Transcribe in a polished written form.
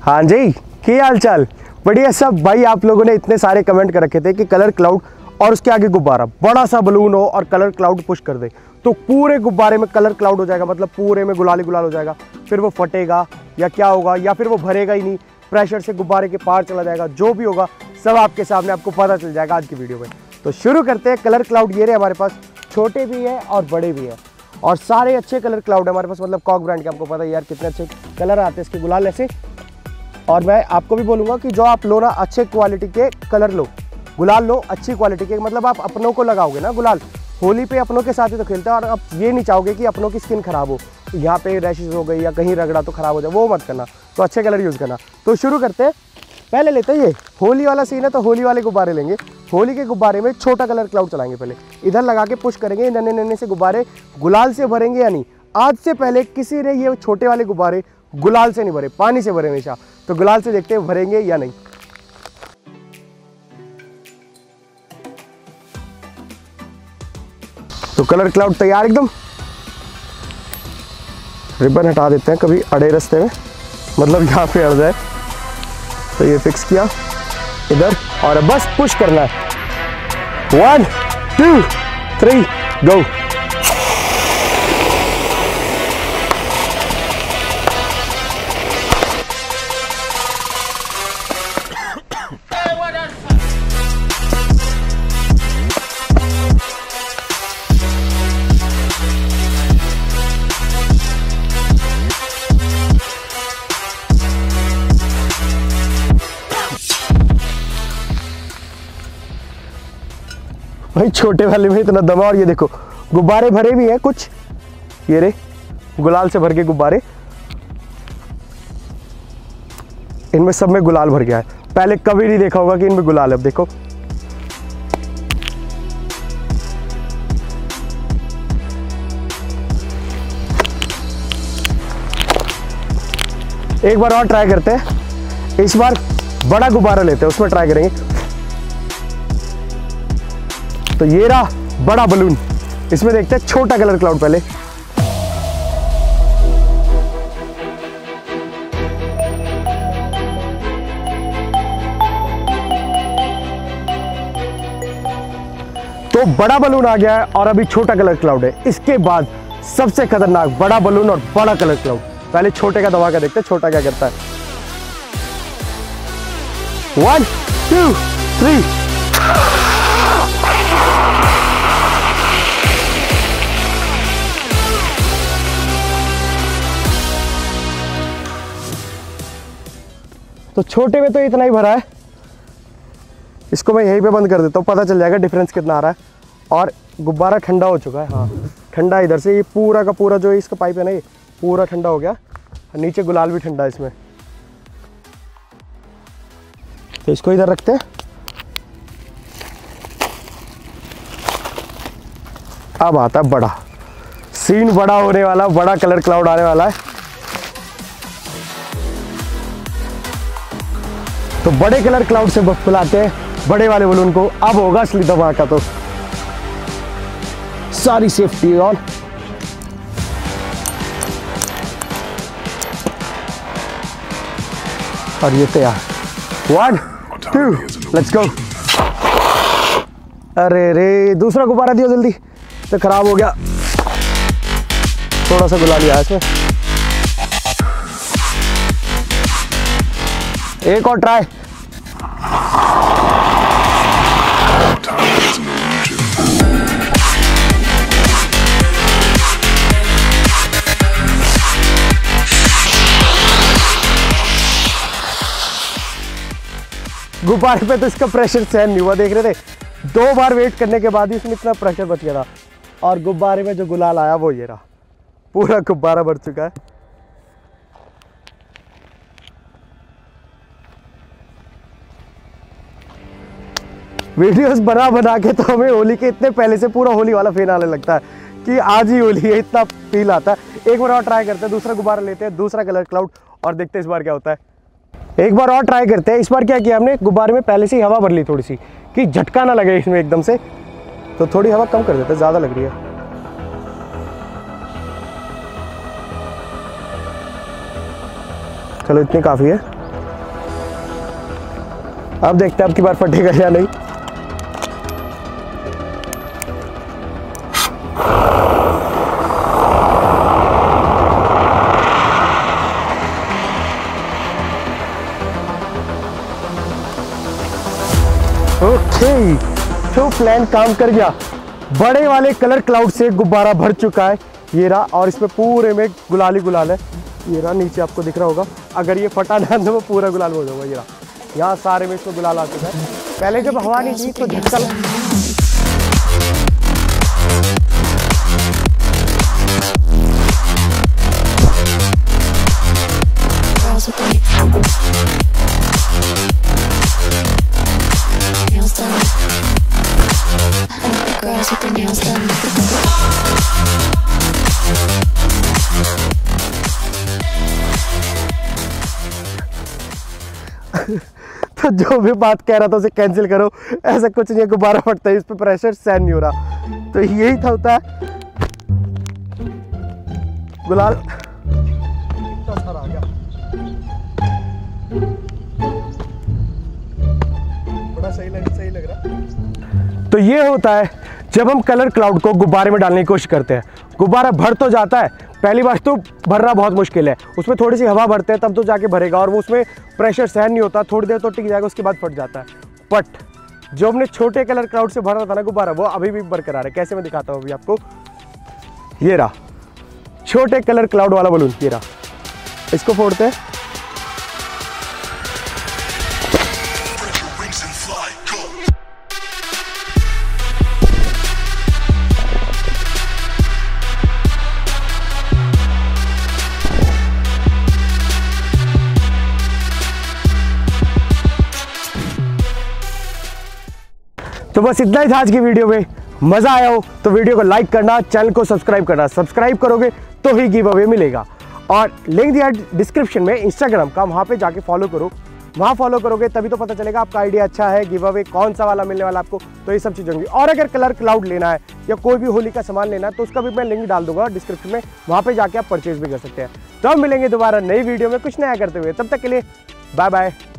हाँ जी, क्या हाल चाल? बढ़िया सब भाई। आप लोगों ने इतने सारे कमेंट कर रखे थे कि कलर क्लाउड और उसके आगे गुब्बारा, बड़ा सा बलून हो और कलर क्लाउड पुश कर दे तो पूरे गुब्बारे में कलर क्लाउड हो जाएगा, मतलब पूरे में गुलाल ही गुलाल हो जाएगा। फिर वो फटेगा या क्या होगा, या फिर वो भरेगा ही नहीं, प्रेशर से गुब्बारे के पार चला जाएगा। जो भी होगा सब आपके सामने आपको पता चल जाएगा आज की वीडियो में। तो शुरू करते हैं। कलर क्लाउड ये रहे हमारे पास, छोटे भी है और बड़े भी है, और सारे अच्छे कलर क्लाउड है हमारे पास। मतलब कॉक ब्रांड के, आपको पता है यार कितने अच्छे कलर आते हैं इसके गुलाल ऐसे। और मैं आपको भी बोलूँगा कि जो आप लो ना, अच्छे क्वालिटी के कलर लो, गुलाल लो अच्छी क्वालिटी के। मतलब आप अपनों को लगाओगे ना गुलाल, होली पे अपनों के साथ ही तो खेलते हैं, और आप ये नहीं चाहोगे कि अपनों की स्किन खराब हो, यहाँ पे रैशेज हो गई या कहीं रगड़ा तो खराब हो जाए, वो मत करना। तो अच्छे कलर यूज़ करना। तो शुरू करते हैं। पहले लेते हैं, ये होली वाला सीन है तो होली वाले गुब्बारे लेंगे। होली के गुब्बारे में छोटा कलर क्लाउड चलाएंगे। पहले इधर लगा के पुश करेंगे, नन्हे नन्हे से गुब्बारे गुलाल से भरेंगे या नहीं। आज से पहले किसी ने ये छोटे वाले गुब्बारे गुलाल से नहीं भरे, पानी से भरे हमेशा। तो गुलाल से देखते हैं भरेंगे या नहीं। तो कलर क्लाउड तैयार एकदम। रिबन हटा देते हैं, कभी अड़े रास्ते में, मतलब यहाँ पे अड़ जाए। तो ये फिक्स किया इधर, और बस पुश करना है। 1 2 3 गो। भाई छोटे वाले में इतना दम है। और ये देखो गुब्बारे भरे भी हैं कुछ, ये रे गुलाल से भर के गुब्बारे, इनमें सब में गुलाल भर गया है। पहले कभी नहीं देखा होगा कि इनमें गुलाल है। अब देखो एक बार और ट्राई करते हैं। इस बार बड़ा गुब्बारा लेते हैं, उसमें ट्राई करेंगे। तो ये रहा बड़ा बलून, इसमें देखते हैं छोटा कलर क्लाउड। पहले तो बड़ा बलून आ गया है और अभी छोटा कलर क्लाउड है। इसके बाद सबसे खतरनाक बड़ा बलून और बड़ा कलर क्लाउड। पहले छोटे का दबा के देखते हैं छोटा क्या करता है। 1 2 3। तो छोटे में तो इतना ही भरा है, इसको मैं यहीं पे बंद कर देता हूँ, पता चल जाएगा डिफरेंस कितना आ रहा है। और गुब्बारा ठंडा हो चुका है, हाँ ठंडा इधर से। ये पूरा का पूरा जो इसका पाइप है ना, ये पूरा ठंडा हो गया। नीचे गुलाल भी ठंडा है इसमें। तो इसको इधर रखते हैं। अब आता है बड़ा सीन, बड़ा होने वाला, बड़ा कलर क्लाउड आने वाला है। तो बड़े कलर क्लाउड से फुलाते हैं बड़े वाले बलून को। अब होगा असली धमाका। तो सारी सेफ्टी ऑन। और ये तैयार। 1 2 लेट्स गो। अरे रे, दूसरा गुब्बारा दियो जल्दी, तो खराब हो गया। थोड़ा सा गुलाल आया इसमें। एक और ट्राई। गुब्बारे पे तो इसका प्रेशर सहन नहीं हुआ, देख रहे थे। 2 बार वेट करने के बाद ही इसमें इतना प्रेशर बच गया था। और गुब्बारे में जो गुलाल आया वो ये रहा, पूरा गुब्बारा भर चुका है। वीडियोस बना बना के तो हमें होली के इतने पहले से पूरा होली वाला फेन आने लगता है कि आज ही होली है, इतना फील आता है। एक बार और ट्राई करते हैं, दूसरा गुब्बारा लेते हैं, दूसरा कलर क्लाउड, और देखते हैं इस बार क्या होता है। एक बार और ट्राई करते हैं। इस बार क्या किया हमने, गुब्बारे में पहले से ही हवा भर ली थोड़ी सी, कि झटका ना लगे इसमें एकदम से। तो थोड़ी हवा कम कर देते हैं, ज़्यादा लग रही है। चलो इतनी काफ़ी है। अब देखते हैं अब की बार फटेगा या नहीं। ओके, तो प्लान काम कर गया। बड़े वाले कलर क्लाउड से गुब्बारा भर चुका है ये रहा, और इसमें पूरे में गुलाल ही गुलाल है। ये रहा, नीचे आपको दिख रहा होगा। अगर ये फटा ना तो वो पूरा गुलाल हो जाएगा। ये रहा, यहाँ सारे में इसमें गुलाल आ चुका है। पहले जब हवा नहीं थी तो झटका तो जो भी बात कह रहा था उसे कैंसिल करो। ऐसा कुछ नहीं है, गुब्बारा फटता है, इस पे प्रेशर सहन नहीं हो रहा। तो यही था, होता है गुलाल। कितना सारा आ गया, बड़ा सही लग रहा। तो ये होता है जब हम कलर क्लाउड को गुब्बारे में डालने की कोशिश करते हैं। गुब्बारा भर तो जाता है, पहली बार तो भरना बहुत मुश्किल है। उसमें थोड़ी सी हवा भरते हैं तब तो जाके भरेगा, और वो उसमें प्रेशर सहन नहीं होता, थोड़ी देर तो टिक जाएगा, उसके बाद फट जाता है। बट जो हमने छोटे कलर क्लाउड से भरा था ना गुब्बारा, वो अभी भी बरकरार है। कैसे, मैं दिखाता हूँ अभी आपको। ये रहा छोटे कलर क्लाउड वाला बलून, ये रहा। इसको फोड़ते हैं, तो बस इतना ही था आज की वीडियो में। मजा आया हो तो वीडियो को लाइक करना, चैनल को सब्सक्राइब करना। सब्सक्राइब करोगे तो ही गिव अवे मिलेगा, और लिंक दिया डिस्क्रिप्शन में इंस्टाग्राम का, वहाँ पे जाके फॉलो करो। वहाँ फॉलो करोगे तभी तो पता चलेगा आपका आइडिया अच्छा है, गिव अवे कौन सा वाला मिलने वाला आपको। तो ये सब चीज़ होंगी। और अगर कलर क्लाउड लेना है या कोई भी होली का सामान लेना है तो उसका भी मैं लिंक डाल दूंगा डिस्क्रिप्शन में, वहाँ पे जाके आप परचेज भी कर सकते हैं। तो हम मिलेंगे दोबारा नई वीडियो में कुछ नया करते हुए। तब तक के लिए बाय बाय।